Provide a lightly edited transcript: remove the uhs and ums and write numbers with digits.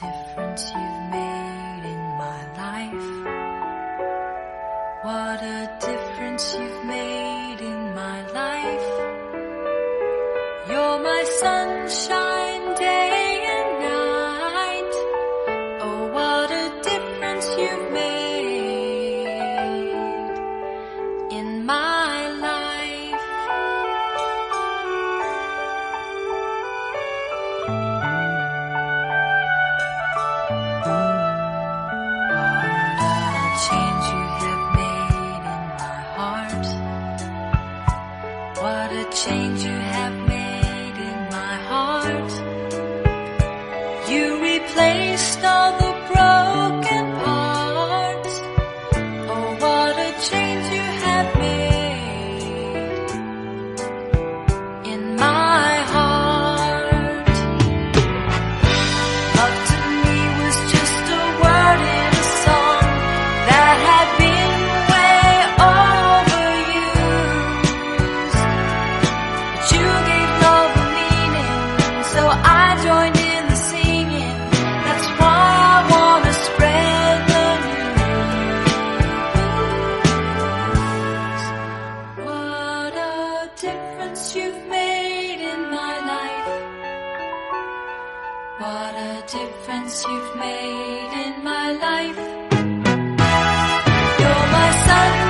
difference you've made in my life. What a difference you've made in my life. You're my sunshine day and night. Oh, what a difference you've made in my life. What a change you have made in my heart. What a change you have made in my heart. You replaced all the broken parts. Oh, what a change you have made in my heart. Love to me was just a word in a song that had been way overused. But you gave love a meaning, so I joined in the singing. That's why I wanna spread the news. What a difference you've made in my life. What a difference you've made in my life. You're my sun.